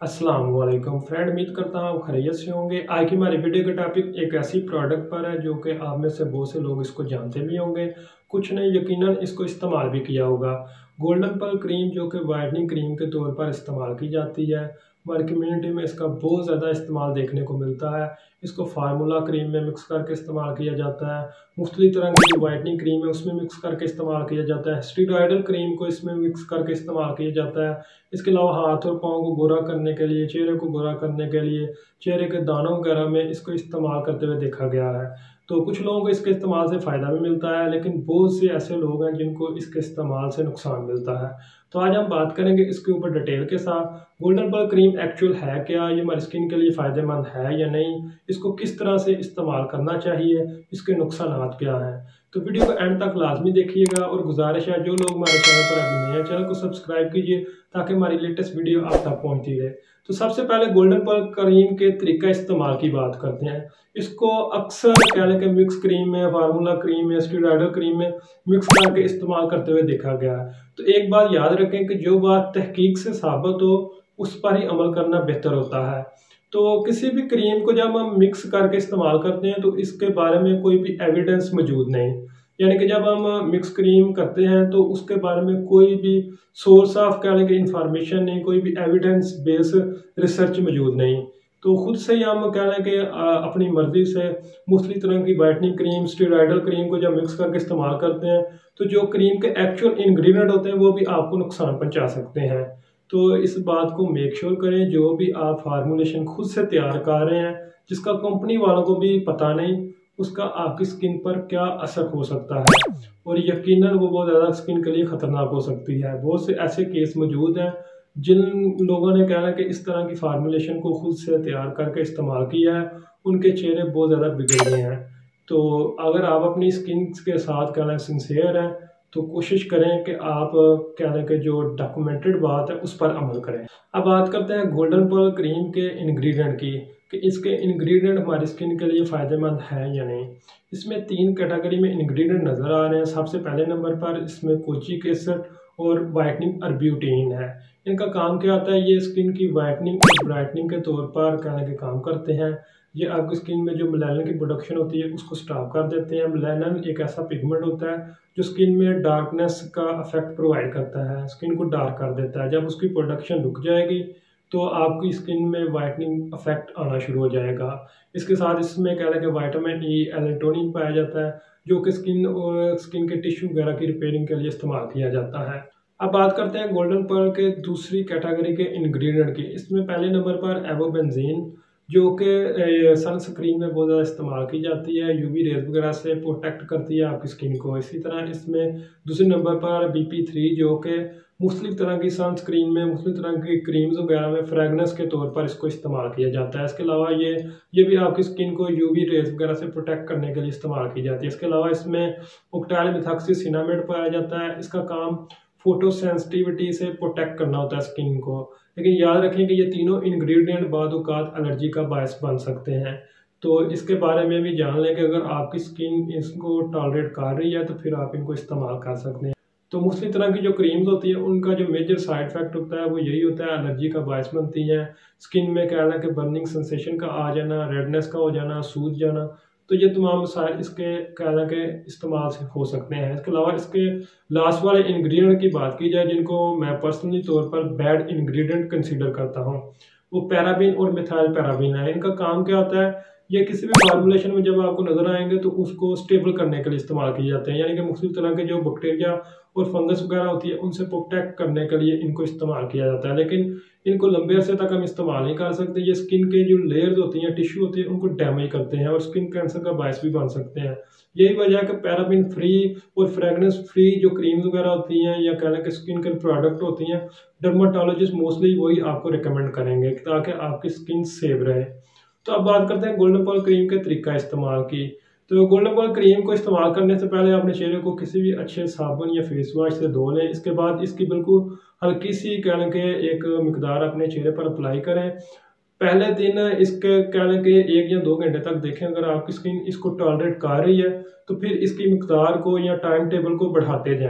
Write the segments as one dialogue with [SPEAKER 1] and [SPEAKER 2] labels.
[SPEAKER 1] अस्सलाम वालेकुम फ्रेंड, उम्मीद करता हूँ आप खैरियत से होंगे। आज की हमारी वीडियो का टॉपिक एक ऐसी प्रोडक्ट पर है जो कि आप में से बहुत से लोग इसको जानते भी होंगे, कुछ ने यकीनन इसको इस्तेमाल भी किया होगा। गोल्डन पल क्रीम जो कि वाइटनिंग क्रीम के तौर पर इस्तेमाल की जाती है। हमारी कम्युनिटी में इसका बहुत ज़्यादा इस्तेमाल देखने को मिलता है। इसको फार्मूला क्रीम में मिक्स करके इस्तेमाल किया जाता है। मुख्तलिफ तरह की जो वाइटनिंग क्रीम है उसमें मिक्स करके इस्तेमाल किया जाता है। स्टेरॉयडल क्रीम को इसमें मिक्स करके इस्तेमाल किया जाता है। इसके अलावा हाथ और पाँव को गोरा करने के लिए, चेहरे को गोरा करने के लिए, चेहरे के दानों वगैरह में इसको इस्तेमाल करते हुए देखा गया है। तो कुछ लोगों को इसके इस्तेमाल से फ़ायदा भी मिलता है, लेकिन बहुत से ऐसे लोग हैं जिनको इसके इस्तेमाल से नुकसान मिलता है। तो आज हम बात करेंगे इसके ऊपर डिटेल के साथ। गोल्डन पल क्रीम एक्चुअल है क्या, ये हमारी स्किन के लिए फ़ायदेमंद है या नहीं, इसको किस तरह से इस्तेमाल करना चाहिए, इसके नुकसानात क्या हैं। तो वीडियो को एंड तक लाजमी देखिएगा और गुजारिश है जो लोग हमारे चैनल पर अभी नए हैं चैनल को सब्सक्राइब कीजिए ताकि हमारी लेटेस्ट वीडियो आप तक पहुंचती रहे। तो सबसे पहले गोल्डन पल क्रीम के तरीका इस्तेमाल की बात करते हैं। इसको अक्सर कह लें कि मिक्स क्रीम में, फार्मूला क्रीम में, स्टेरॉयडल क्रीम में मिक्स करके इस्तेमाल करते हुए देखा गया है। तो एक बात याद रखें कि जो बात तहकीक से साबित हो उस पर ही अमल करना बेहतर होता है। तो किसी भी क्रीम को जब हम मिक्स करके इस्तेमाल करते हैं तो इसके बारे में कोई भी एविडेंस मौजूद नहीं, यानी कि जब हम मिक्स क्रीम करते हैं तो उसके बारे में कोई भी सोर्स ऑफ कह लें कि इंफॉर्मेशन नहीं, कोई भी एविडेंस बेस रिसर्च मौजूद नहीं। तो खुद से ही हम कह लें कि अपनी मर्जी से मुख्तलिफ तरह की वाइटनिंग क्रीम, स्टेरॉयडल क्रीम को जब मिक्स करके इस्तेमाल करते हैं तो जो क्रीम के एक्चुअल इंग्रेडिएंट होते हैं वो भी आपको नुकसान पहुंचा सकते हैं। तो इस बात को मेक श्योर करें जो भी आप फार्मूलेशन खुद से तैयार कर रहे हैं, जिसका कंपनी वालों को भी पता नहीं, उसका आपकी स्किन पर क्या असर हो सकता है, और यकीनन वो बहुत ज़्यादा स्किन के लिए ख़तरनाक हो सकती है। बहुत से ऐसे केस मौजूद हैं जिन लोगों ने कहना कि इस तरह की फार्मूलेशन को खुद से तैयार करके इस्तेमाल किया है, उनके चेहरे बहुत ज़्यादा बिगड़ गए हैं। तो अगर आप अपनी स्किन के साथ कहना सिंसियर हैं तो कोशिश करें कि आप कहने के जो डॉक्यूमेंटेड बात है उस पर अमल करें। अब बात करते हैं गोल्डन पल क्रीम के इंग्रेडिएंट की, कि इसके इंग्रेडिएंट हमारी स्किन के लिए फ़ायदेमंद है या नहीं। इसमें 3 कैटेगरी में इंग्रेडिएंट नज़र आ रहे हैं। सबसे पहले नंबर पर इसमें कोचिक एसिड और वाइटनिंग अर्ब्यूटिन है। इनका काम क्या होता है, ये स्किन की वाइटनिंग और ब्राइटनिंग के तौर पर कहने के काम करते हैं। ये आपकी स्किन में जो मेलानिन की प्रोडक्शन होती है उसको स्टॉप कर देते हैं। मेलानिन एक ऐसा पिगमेंट होता है जो स्किन में डार्कनेस का इफेक्ट प्रोवाइड करता है, स्किन को डार्क कर देता है। जब उसकी प्रोडक्शन रुक जाएगी तो आपकी स्किन में वाइटनिंग इफेक्ट आना शुरू हो जाएगा। इसके साथ इसमें कह लें कि विटामिन ई, एलेटोनिन पाया जाता है जो कि स्किन और स्किन के टिश्यू वगैरह की रिपेयरिंग के लिए इस्तेमाल किया जाता है। अब बात करते हैं गोल्डन पर्ल के दूसरी कैटेगरी के इंग्रेडिएंट की। इसमें पहले नंबर पर एवोबेंजीन जो कि सनस्क्रीन में बहुत ज़्यादा इस्तेमाल की जाती है, यूवी रेज वगैरह से प्रोटेक्ट करती है आपकी स्किन को। इसी तरह इसमें दूसरे नंबर पर BP3 जो कि मुख्तलिफ तरह की सनस्क्रीन में, मुख्तलिफ तरह की क्रीम्स वगैरह में फ्रेगनेंस के तौर पर इसको इस्तेमाल किया जाता है। इसके अलावा ये भी आपकी स्किन को यूवी रेज वगैरह से प्रोटेक्ट करने के लिए इस्तेमाल की जाती है। इसके अलावा इसमें ऑक्टैल मिथॉक्सीसिनामाइड पाया जाता है। इसका काम फोटो सेंसिटिविटी से प्रोटेक्ट करना होता है स्किन को। लेकिन याद रखें कि ये तीनों इंग्रेडिएंट बाद औक़ात एलर्जी का बायस बन सकते हैं। तो इसके बारे में भी जान लें कि अगर आपकी स्किन इसको टॉलरेट कर रही है तो फिर आप इनको इस्तेमाल कर सकते हैं। तो मुख्तलिफ तरह की जो क्रीम्स होती हैं उनका जो मेजर साइड इफेक्ट होता है वो यही होता है, एलर्जी का बायस बनती हैं। स्किन में कह लें कि बर्निंग सेंसेशन का आ जाना, रेडनेस का हो जाना, सूज जाना। तो ये तमाम मसाइल इसके कह लें कि इस्तेमाल से हो सकते हैं। इसके अलावा इसके लास्ट वाले इंग्रेडिएंट की बात की जाए जिनको मैं पर्सनली तौर पर बैड इंग्रेडिएंट कंसीडर करता हूँ, वो पैराबीन और मिथाइल पैराबीन है। इनका काम क्या होता है, ये किसी भी फार्मूलेशन में जब आपको नजर आएंगे तो उसको स्टेबल करने के लिए इस्तेमाल किए जाते हैं, यानी कि मुख्तलिफ तरह के जो बैक्टीरिया और फंगस वगैरह होती है उनसे प्रोटेक्ट करने के लिए इनको इस्तेमाल किया जाता है। लेकिन इनको लंबे अरसे तक हम इस्तेमाल नहीं कर सकते। ये स्किन के जो लेयर्स होती हैं, टिश्यू होती है, उनको डैमेज करते हैं और स्किन कैंसर का बायस भी बन सकते हैं। यही वजह है कि पैराबीन फ्री और फ्रेगनेंस फ्री जो क्रीम्स वगैरह होती हैं या कह लें कि स्किन के प्रोडक्ट होती हैं, डर्माटोलॉजिस्ट मोस्टली वही आपको रिकमेंड करेंगे ताकि आपकी स्किन सेफ रहे। तो अब बात करते हैं गोल्डन पल क्रीम के तरीका इस्तेमाल की। तो गोल्डन पल क्रीम को इस्तेमाल करने से पहले अपने चेहरे को किसी भी अच्छे साबुन या फेस वॉश से धो लें। इसके बाद इसकी बिल्कुल हल्की सी कह लें कि एक मिकदार अपने चेहरे पर अप्लाई करें। पहले दिन इसके कह लें कि 1 या 2 घंटे तक देखें। अगर आपकी स्किन इसको टॉलरेट कर रही है तो फिर इसकी मिकदार को या टाइम टेबल को बढ़ाते जाएं।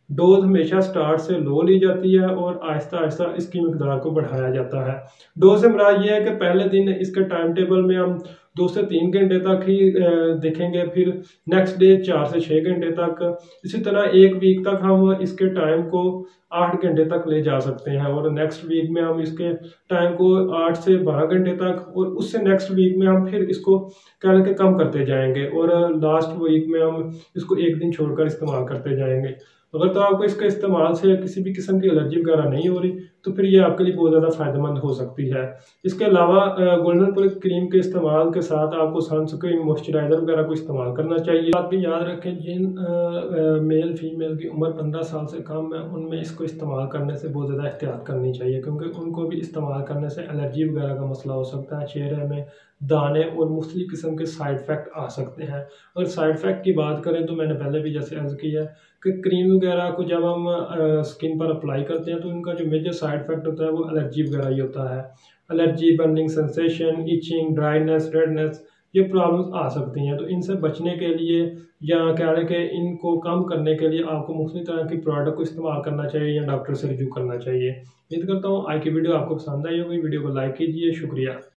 [SPEAKER 1] डोज हमेशा स्टार्ट से लो ली जाती है और आहिस्ता आहिस्ता इसकी मिकदार को बढ़ाया जाता है। डोज से मुराद ये है कि पहले दिन इसके टाइम टेबल में हम 2 से 3 घंटे तक ही देखेंगे, फिर नेक्स्ट डे 4 से 6 घंटे तक। इसी तरह एक वीक तक हम इसके टाइम को 8 घंटे तक ले जा सकते हैं और नेक्स्ट वीक में हम इसके टाइम को 8 से 12 घंटे तक, और उससे नेक्स्ट वीक में हम फिर इसको क्या के कम करते जाएंगे और लास्ट वीक में हम इसको एक दिन छोड़कर इस्तेमाल करते जाएंगे। अगर तो आपको इसके इस्तेमाल से किसी भी किस्म की एलर्जी वगैरह नहीं हो रही तो फिर ये आपके लिए बहुत ज़्यादा फ़ायदेमंद हो सकती है। इसके अलावा गोल्डन पुलिस क्रीम के इस्तेमाल के साथ आपको सनस्क्रीन, मॉइस्चराइज़र वगैरह को इस्तेमाल करना चाहिए। बात भी याद रखें, जिन मेल फीमेल की उम्र 15 साल से कम है उनमें इसको इस्तेमाल करने से बहुत ज़्यादा एहतियात करनी चाहिए, क्योंकि उनको भी इस्तेमाल करने से एलर्जी वगैरह का मसला हो सकता है, चेहरे में दाने और मुख्तलिफ किस्म के साइड इफ़ेक्ट आ सकते हैं। अगर साइड इफ़ेक्ट की बात करें तो मैंने पहले भी जैसे अर्ज़ किया है कि क्रीम वगैरह को जब हम स्किन पर अप्लाई करते हैं तो उनका जो मेजर साइड इफ़ेक्ट होता है वो एलर्जी वगैरह ही होता है। Allergy, burning sensation, itching, dryness, redness, ये प्रॉब्लम्स आ सकती हैं। तो इनसे बचने के लिए या क्या है कि इनको कम करने के लिए आपको मुख्तलिफ तरह की प्रोडक्ट को इस्तेमाल करना चाहिए या डॉक्टर से रिव्यू करना चाहिए। उम्मीद करता हूँ आज की वीडियो आपको पसंद आई होगी। वीडियो को लाइक कीजिए। शुक्रिया।